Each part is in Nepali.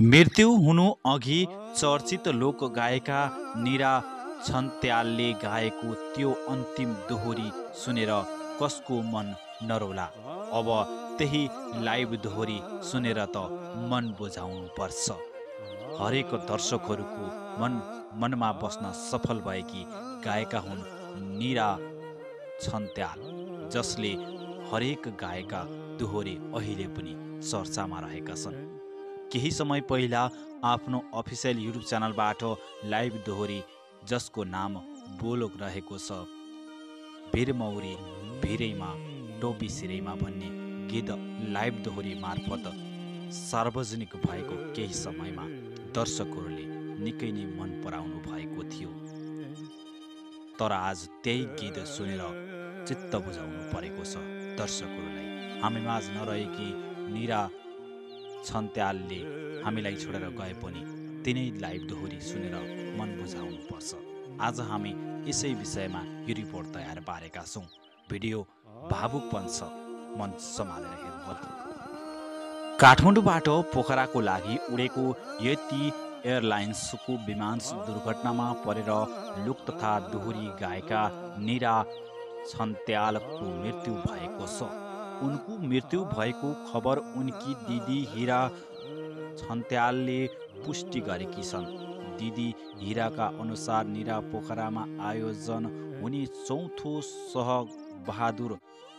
मृत्यु हुनु अघि चर्चित लोकगायिका निरा छन्त्यालले गाएको त्यो अन्तिम दोहोरी सुनेर कसको मन नरोला। अब त्यही लाइभ दोहोरी सुनेर त मन बुझाउनु पर्छ। हरेक दर्शकहरूको मनमा बस्न सफल भएकी गायिका हुन् निरा छन्त्याल, जसले हरेक गायका दोहोरी अहिले पनि चर्चामा रहेका छन्। केही समय पहिला आफ्नो अफिसियल युट्युब च्यानलबाट लाइभ दोहोरी, जसको नाम बोल रहेको छ, भिरमौरी भिरैमा टोपी सिरैमा भन्ने गीत लाइभ दोहोरी मार्फत सार्वजनिक भएको केही समयमा दर्शकहरूले निकै नै मन पराउनु भएको थियो। तर आज त्यही गीत सुनेर चित्त बुझाउनु परेको छ दर्शकहरूलाई। हामी माझ नरहेकी निरा छन्त्यालले हामीलाई छोडेर गए पनि तिनै लाइभ दोहोरी सुनेर मन बुझाउनु पर्छ। आज हामी यसै विषयमा यो रिपोर्ट तयार पारेका छौँ। भिडियो भावुकपन छ, मन सम्हालेर हेर्नुहोला। काठमाडौँबाट पोखराको लागि उडेको यति एयरलाइन्सको विमान दुर्घटनामा परेर लोक तथा दोहोरी गायिका निरा छन्त्यालको मृत्यु भएको छ। उनको मृत्यु भएको खबर उनकी दिदी हिरा छन्त्यालले पुष्टि गरेकी छन्। दिदी हिराका अनुसार निरा पोखरामा आयोजन हुने चौथो सहबहादुर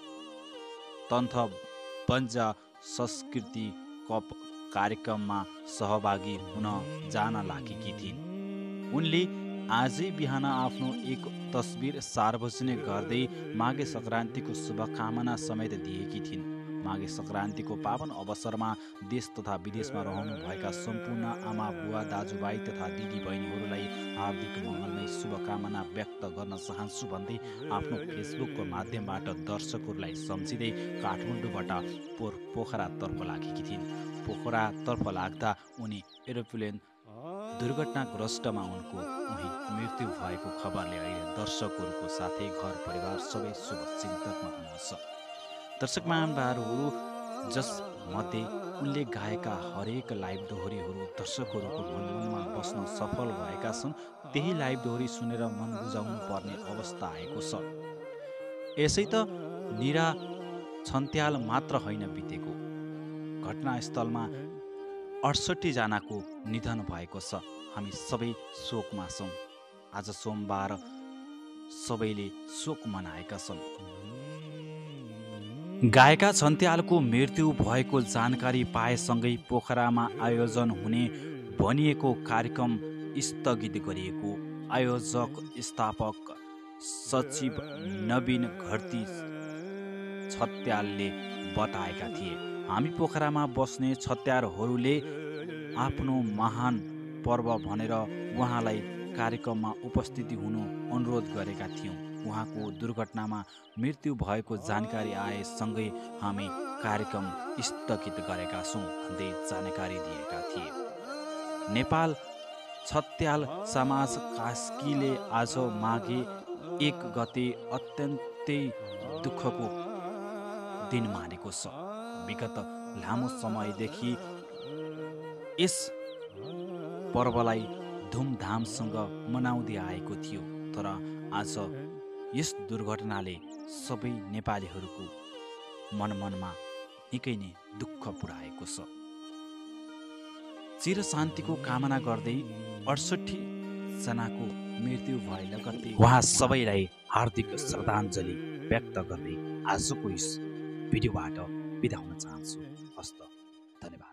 तन्थबन्जा संस्कृति कप कार्यक्रममा सहभागी हुन जान लागेकी थिइन्। उनले आजै बिहान आफ्नो एक तस्बिर सार्वजनिक गर्दै माघे सङ्क्रान्तिको शुभकामना समेत दिएकी थिइन्। माघे सङ्क्रान्तिको पावन अवसरमा देश तथा विदेशमा रहनुभएका सम्पूर्ण आमा बुवा दाजुभाइ तथा दिदी बहिनीहरूलाई हार्दिक मङ्गलमय शुभकामना व्यक्त गर्न चाहन्छु भन्दै आफ्नो फेसबुकको माध्यमबाट दर्शकहरूलाई सम्झिँदै काठमाडौँबाट पोखरातर्फ लागेकी थिइन्। पोखरातर्फ लाग्दा उनी एरोप्लेन दुर्घटनाग्रस्तमा उनको मृत्यु भएको खबरले अहिले दर्शकहरूको साथै घर परिवार सबै शुभचिन्तकमा हुनुहुन्छ। दर्शक महानुभावहरू, जसमध्ये उनले गाएका हरेक लाइभ दोहोरीहरू दर्शकहरूको मनमा बस्न सफल भएका छन्, त्यही लाइभ दोहोरी सुनेर मन बुझाउनु पर्ने अवस्था आएको छ। यसै त निरा छन्त्याल मात्र होइन बितेको घटनास्थलमा 68 जनाको निधन भएको छ। हामी सबै शोकमा छौँ। आज सोमबार सबैले शोक मनाएका छन्। गायिका छन्त्यालको मृत्यु भएको जानकारी पाएसँगै पोखरामा आयोजन हुने भनिएको कार्यक्रम स्थगित गरिएको आयोजक स्थापक सचिव नवीन घरती छत्यालले बताएका थिए। हामी पोखरामा बस्ने छत्यारहरूले आफ्नो महान पर्व भनेर उहाँलाई कार्यक्रममा उपस्थिति हुनु अनुरोध गरेका थियौँ। उहाँको दुर्घटनामा मृत्यु भएको जानकारी आएसँगै हामी कार्यक्रम स्थगित गरेका छौँ भन्दै जानकारी दिएका थिए। नेपाल छत्याल समाज कास्कीले आज माघे 1 गते अत्यन्तै दुःखको दिन मानेको छ। विगत लामो समयदेखि यस पर्वलाई धुमधामसँग मनाउँदै आएको थियो। तर आज यस दुर्घटनाले सबै नेपालीहरूको मनमा निकै नै दुःख पुर्याएको छ। चिर शान्तिको कामना गर्दै 68 जनाको मृत्यु भए लगत्तै उहाँ सबैलाई हार्दिक श्रद्धाञ्जली व्यक्त गर्दै आजको यस भिडियोबाट बिदा हुन चाहन्छु। हस्त, धन्यवाद।